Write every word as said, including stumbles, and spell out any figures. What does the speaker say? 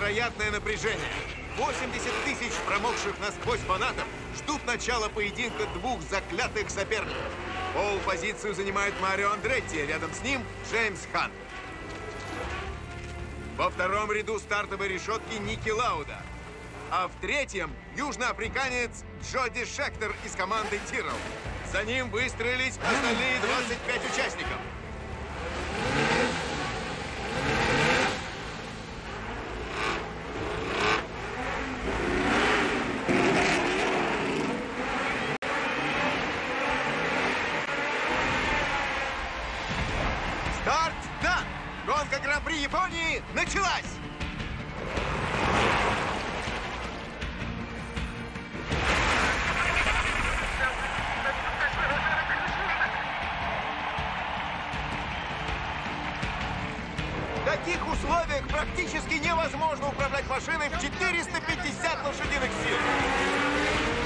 невероятное напряжение. восемьдесят тысяч промокших насквозь фанатов ждут начала поединка двух заклятых соперников. Пол-позицию занимает Марио Андретти, рядом с ним Джеймс Хант. Во втором ряду стартовой решетки Ники Лауда. А в третьем южноафриканец Джоди Шектор из команды Тиррелл. За ним выстроились остальные двадцать пять участников. Старт дан! Гонка Гран-при Японии началась! В таких условиях практически невозможно управлять машиной в четыреста пятьдесят лошадиных сил.